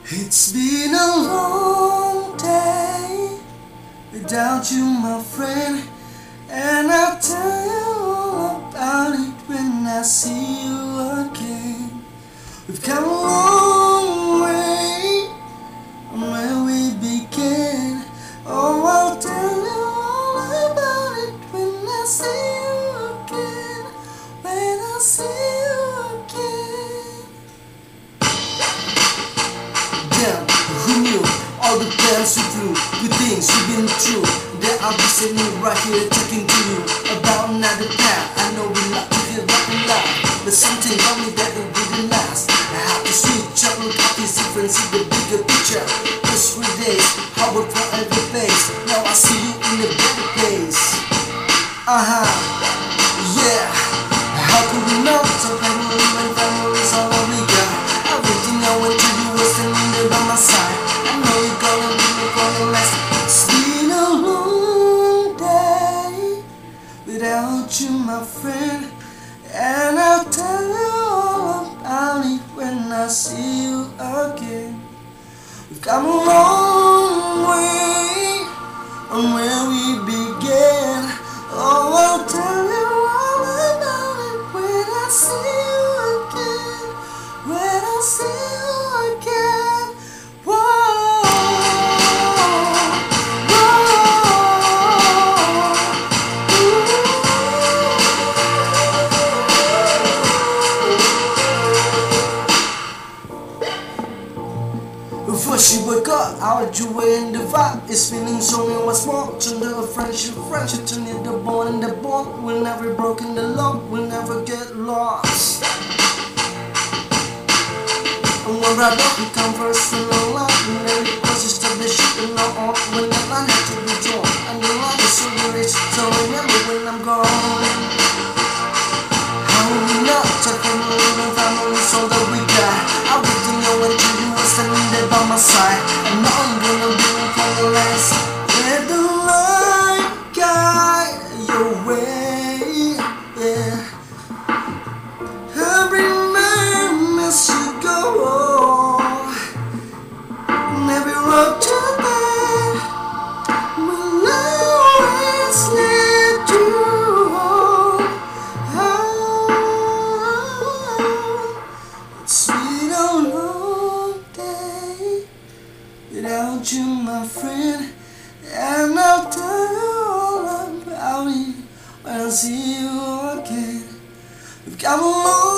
It's been a long day without you, my friend, and I'll tell you all about it when I see you again. We've come a long way from where we began. Oh, I'll tell you all about it when I see you again. When I see you again. Damn, who knew all the plans we flew, good things we've been through. That I'll be sitting right here talking to you about another path. I know we like to feel rock and laugh, but something told me that it wouldn't last. I have to switch up, look at this difference, see the bigger picture. Just 3 days, how would forever face? Now I see you in a better place. Yeah. How could we not? So family and family's all we got. Everything I went to you was standing there by my side. I know you're gonna be me for the last. It's been a long day without you, my friend, and I'll tell you all about it when I see you again. We've come a long way from where we began. Oh, I'll tell you all about it when I see you again. When I see you again. Whoa, before she woke up, I would you in the vibe. It's feeling so new, what's more? Turn to a friendship, turn it the bond, and the bond will never broken. The love will never get lost. And when I don't become personal love, and then it was just the shit and not on. When the line had to be drawn, and the line is so rich, so remember when I'm gone. How will we not talking to living families, all that we got? Everything I went to you was standing there by my side, and now I'm gonna be for the last. Let the light guide your way, yeah. Every man as you go, and every road to bed will always lead you home. It's been a long day without you, my friend, and I'll tell you all about it when I see you again. We've come a long